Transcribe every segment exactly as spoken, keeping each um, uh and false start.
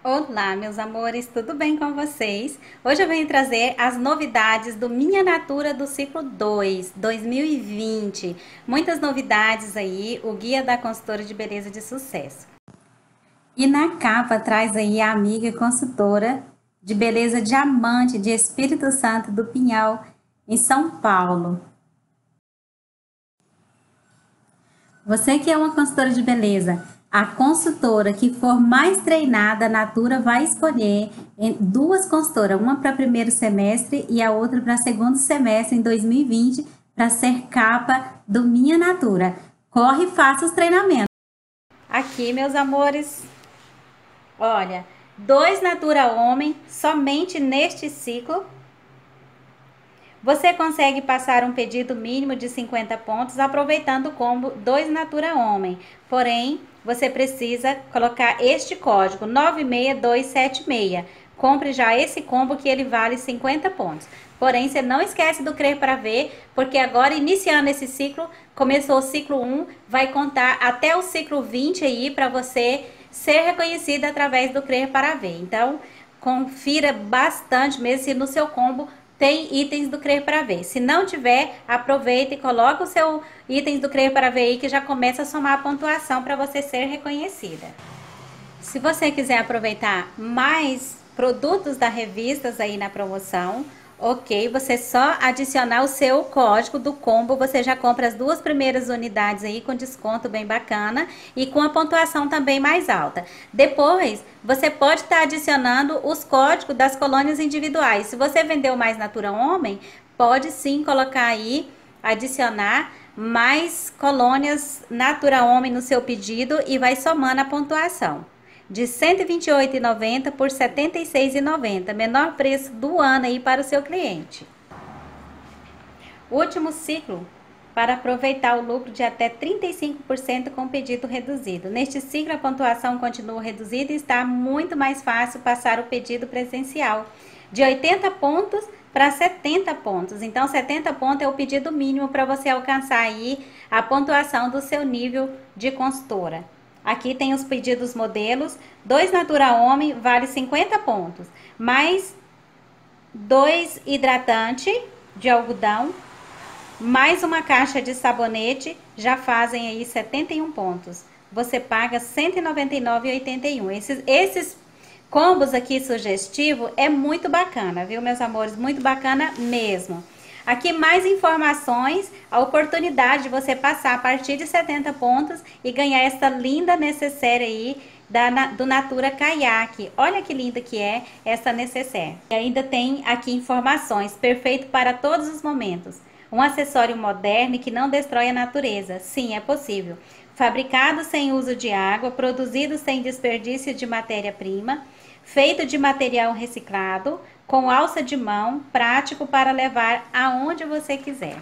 Olá, meus amores, tudo bem com vocês? Hoje eu venho trazer as novidades do Minha Natura do ciclo dois, dois mil e vinte. Muitas novidades aí, o Guia da Consultora de Beleza de Sucesso. E na capa traz aí a amiga e consultora de beleza Diamante de Espírito Santo do Pinhal, em São Paulo. Você que é uma consultora de beleza, a consultora que for mais treinada, a Natura vai escolher duas consultoras, uma para primeiro semestre e a outra para segundo semestre em dois mil e vinte, para ser capa do Minha Natura. Corre e faça os treinamentos. Aqui, meus amores, olha, dois Natura Homem somente neste ciclo. Você consegue passar um pedido mínimo de cinquenta pontos aproveitando o combo dois Natura Homem. Porém, você precisa colocar este código nove seis dois sete seis. Compre já esse combo que ele vale cinquenta pontos. Porém, você não esquece do Crer para Ver, porque agora, iniciando esse ciclo, começou o ciclo um, vai contar até o ciclo vinte aí para você ser reconhecida através do Crer para Ver. Então, confira bastante mesmo se no seu combo tem itens do Crer para Ver. Se não tiver, aproveita e coloca o seu itens do Crer para Ver aí, que já começa a somar a pontuação para você ser reconhecida. Se você quiser aproveitar mais produtos da revistas aí na promoção, ok, você só adicionar o seu código do combo, você já compra as duas primeiras unidades aí com desconto bem bacana e com a pontuação também mais alta. Depois, você pode estar adicionando os códigos das colônias individuais. Se você vendeu mais Natura Homem, pode sim colocar aí, adicionar mais colônias Natura Homem no seu pedido e vai somando a pontuação. De cento e vinte e oito reais e noventa centavos por setenta e seis reais e noventa centavos, menor preço do ano aí para o seu cliente. Último ciclo para aproveitar o lucro de até trinta e cinco por cento com pedido reduzido. Neste ciclo a pontuação continua reduzida e está muito mais fácil passar o pedido presencial, de oitenta pontos para setenta pontos. Então setenta pontos é o pedido mínimo para você alcançar aí a pontuação do seu nível de consultora. Aqui tem os pedidos modelos, dois Natura Homem vale cinquenta pontos, mais dois hidratante de algodão, mais uma caixa de sabonete, já fazem aí setenta e um pontos. Você paga cento e noventa e nove reais e oitenta e um centavos. Esses, esses combos aqui sugestivo é muito bacana, viu, meus amores? Muito bacana mesmo. Aqui mais informações, a oportunidade de você passar a partir de setenta pontos e ganhar essa linda necessaire aí da, do Natura Caiaque. Olha que linda que é essa necessaire. E ainda tem aqui informações, perfeito para todos os momentos. Um acessório moderno que não destrói a natureza. Sim, é possível. Fabricado sem uso de água, produzido sem desperdício de matéria-prima, feito de material reciclado, com alça de mão, prático para levar aonde você quiser.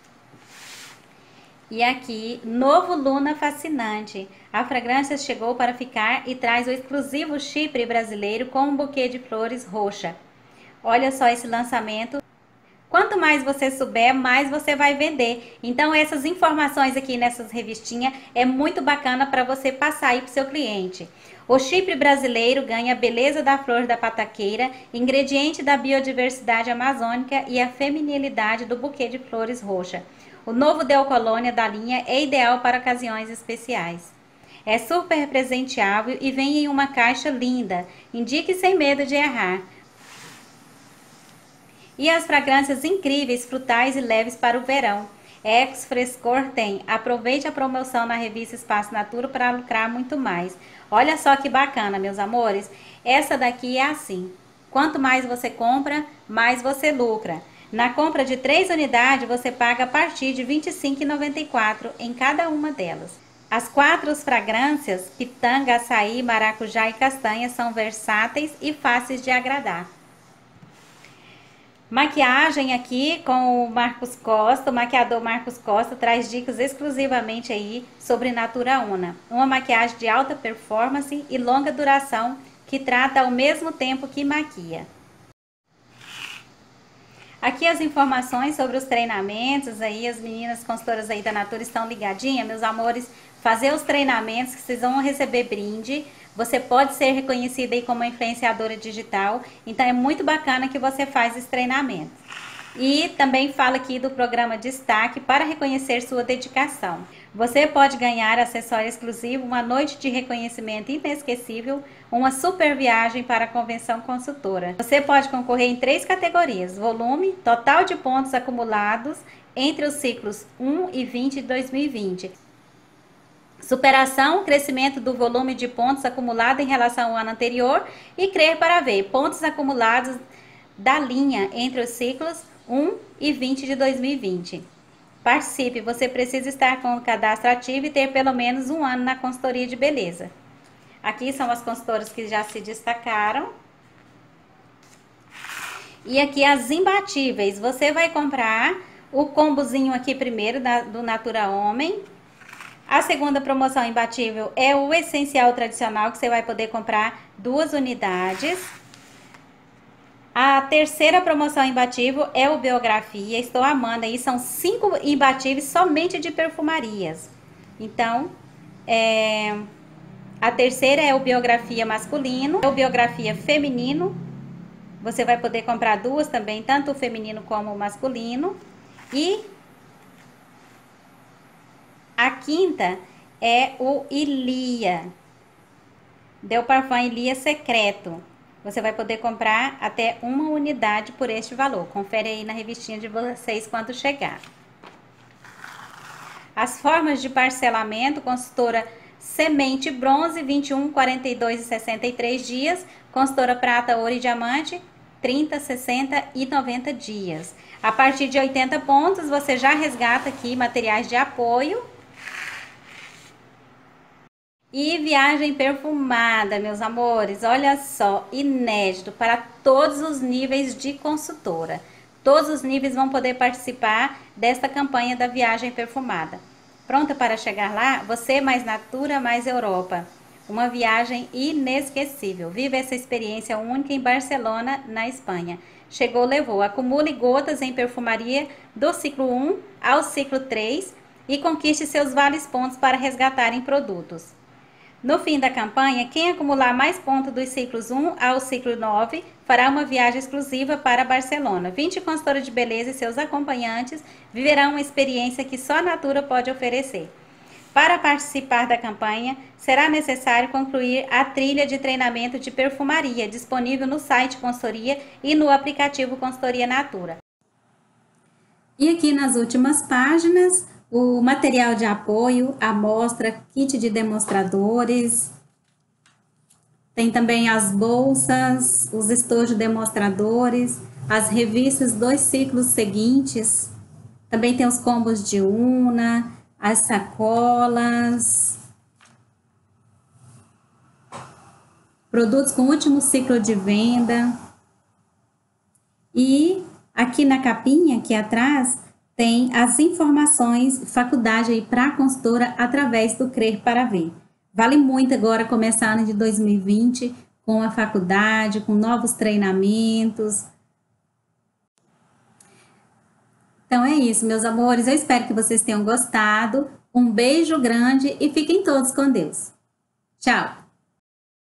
E aqui, novo Luna Fascinante. A fragrância chegou para ficar e traz o exclusivo chipre brasileiro com um buquê de flores roxa. Olha só esse lançamento. Quanto mais você souber, mais você vai vender. Então essas informações aqui nessas revistinhas é muito bacana para você passar aí para o seu cliente. O chipre brasileiro ganha a beleza da flor da pataqueira, ingrediente da biodiversidade amazônica e a feminilidade do buquê de flores roxa. O novo Deo Colônia da linha é ideal para ocasiões especiais. É super presenteável e vem em uma caixa linda. Indique sem medo de errar. E as fragrâncias incríveis, frutais e leves para o verão. Ex Frescor tem. Aproveite a promoção na revista Espaço Natura para lucrar muito mais. Olha só que bacana, meus amores. Essa daqui é assim. Quanto mais você compra, mais você lucra. Na compra de três unidades, você paga a partir de vinte e cinco reais e noventa e quatro centavos em cada uma delas. As quatro fragrâncias, pitanga, açaí, maracujá e castanha, são versáteis e fáceis de agradar. Maquiagem aqui com o Marcos Costa, o maquiador Marcos Costa traz dicas exclusivamente aí sobre Natura Una. Uma maquiagem de alta performance e longa duração que trata ao mesmo tempo que maquia. Aqui as informações sobre os treinamentos aí, as meninas consultoras aí da Natura estão ligadinhas, meus amores. fazer os treinamentos que vocês vão receber brinde. Você pode ser reconhecida aí como influenciadora digital. Então é muito bacana que você faz esse treinamento. E também fala aqui do programa Destaque para reconhecer sua dedicação. Você pode ganhar acessório exclusivo, uma noite de reconhecimento inesquecível, uma super viagem para a convenção consultora. Você pode concorrer em três categorias: volume, total de pontos acumulados entre os ciclos um e vinte de dois mil e vinte. Superação, crescimento do volume de pontos acumulado em relação ao ano anterior. E crer para ver, pontos acumulados da linha entre os ciclos um e vinte de dois mil e vinte. Participe, você precisa estar com o cadastro ativo e ter pelo menos um ano na consultoria de beleza. Aqui são as consultoras que já se destacaram. E aqui as imbatíveis, você vai comprar o combozinho aqui primeiro da, do Natura Homem. A segunda promoção imbatível é o essencial tradicional, que você vai poder comprar duas unidades. A terceira promoção imbatível é o Biografia. Estou amando aí, são cinco imbatíveis somente de perfumarias. Então, é, a terceira é o Biografia masculino, é o Biografia feminino. Você vai poder comprar duas também, tanto o feminino como o masculino. E a quinta é o Ilia, Del Parfum Ilia Secreto. Você vai poder comprar até uma unidade por este valor. Confere aí na revistinha de vocês quando chegar. As formas de parcelamento: consultora Semente Bronze, vinte e um, quarenta e dois e sessenta e três dias. Consultora Prata, Ouro e Diamante, trinta, sessenta e noventa dias. A partir de oitenta pontos, você já resgata aqui materiais de apoio. E viagem perfumada, meus amores, olha só, inédito para todos os níveis de consultora. Todos os níveis vão poder participar desta campanha da viagem perfumada. Pronta para chegar lá? Você mais Natura mais Europa. Uma viagem inesquecível. Viva essa experiência única em Barcelona, na Espanha. Chegou, levou. Acumule gotas em perfumaria do ciclo um ao ciclo três e conquiste seus vales pontos para resgatar em produtos. No fim da campanha, quem acumular mais pontos dos ciclos um ao ciclo nove fará uma viagem exclusiva para Barcelona. vinte consultoras de beleza e seus acompanhantes viverão uma experiência que só a Natura pode oferecer. Para participar da campanha, será necessário concluir a trilha de treinamento de perfumaria, disponível no site Consultoria e no aplicativo Consultoria Natura. E aqui nas últimas páginas, o material de apoio, amostra, kit de demonstradores. Tem também as bolsas, os estojos demonstradores, as revistas dos ciclos seguintes. Também tem os combos de Una, as sacolas. Produtos com último ciclo de venda. E aqui na capinha, aqui atrás, tem as informações, faculdade aí para a consultora através do Crer para Ver. Vale muito agora começar ano de dois mil e vinte com a faculdade, com novos treinamentos. Então é isso, meus amores. Eu espero que vocês tenham gostado. Um beijo grande e fiquem todos com Deus. Tchau!